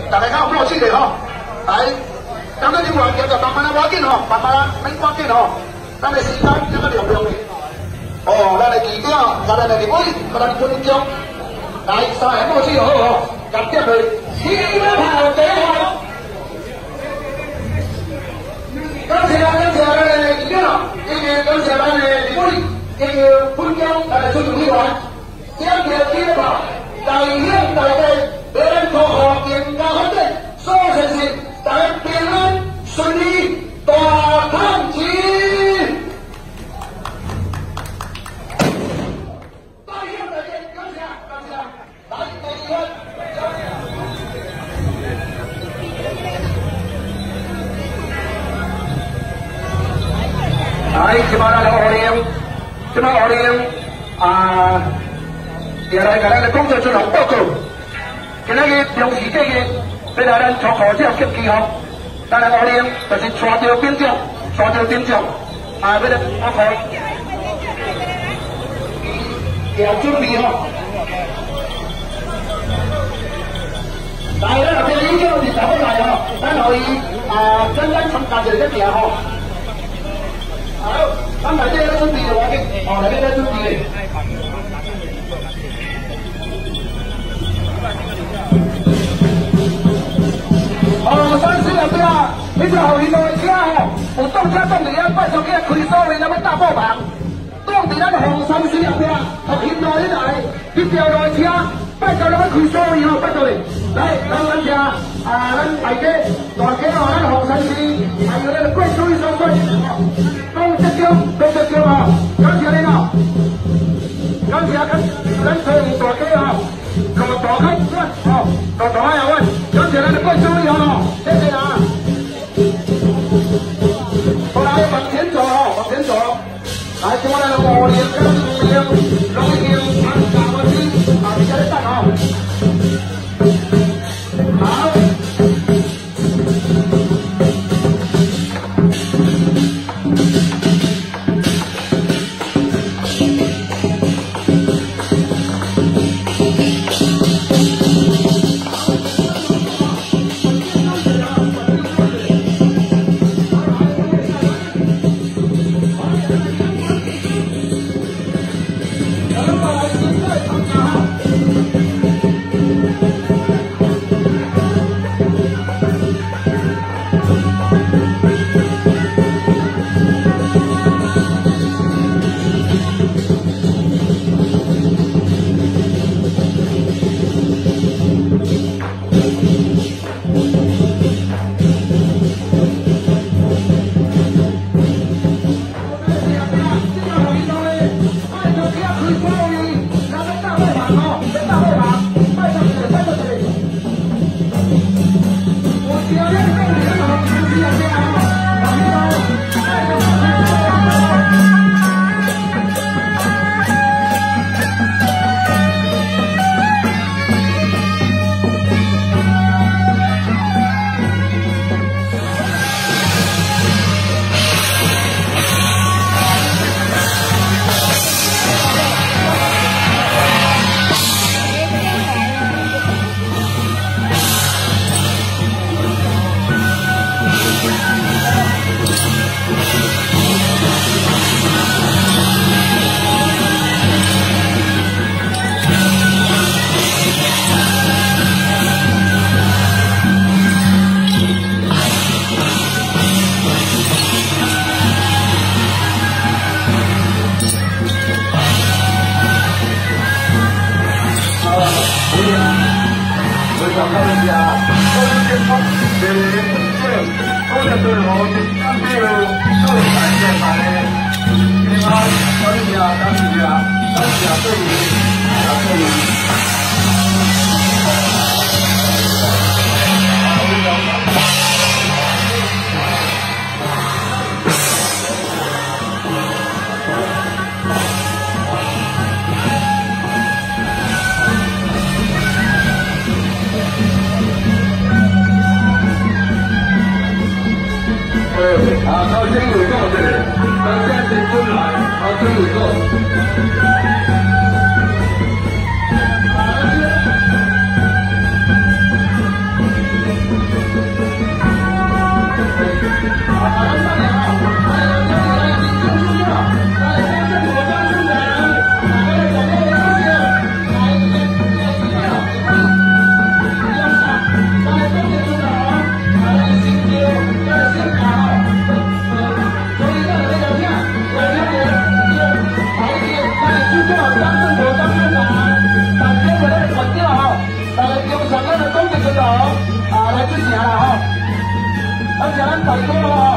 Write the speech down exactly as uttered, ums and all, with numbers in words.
大家较有默契的吼，来，当咱人员叫做慢慢啊，无要紧吼，慢慢啊，免赶紧吼，咱的时间还阁量量的。哦，咱的仪表，甲咱的立委，甲咱分钟，来三个默契就好吼，夹接去，起跑第一号。感谢感谢咱的仪表，以及感谢咱的立委，以及分钟咱的村委员，将着起跑，大兴大地，为咱祝福健康发展，所成是大家平安顺利，大康吉。来，即摆咱个学龄，即摆学龄啊，也来甲咱个工作进行报告。今仔日中时节日，要来咱祝福这接机吼，咱个学龄就是带着兵将，带着兵将，啊，要来报告，要准备吼。来，咱后边已经是走来吼，咱互伊啊，简单参加一个行吼。好，咱内底咧准备就要紧，哦，内底咧准备咧。哦，三四后壁，你就后面落车吼，有挡车挡伫遐，拜托去开锁的，咱要大爆棚。挡伫咱红山四后壁，福兴路迄台，迄条落车，拜托咱要开锁的吼，拜托你。来，咱感谢啊，咱大家大家吼，咱红山寺还有咱个贵州一双贵。多接招，多接招啊！感谢你哦，感谢咱咱所有大家哦，路大开稳哦，路大开也稳，感谢咱的贵州委员哦，谢谢啊！好来往前走哦，往前走，来，今晚来五零跟五零，龙兴安大湾区啊，你在这站哦，好。啊，到真有够的，到现在出来，啊，真有够。 大哥。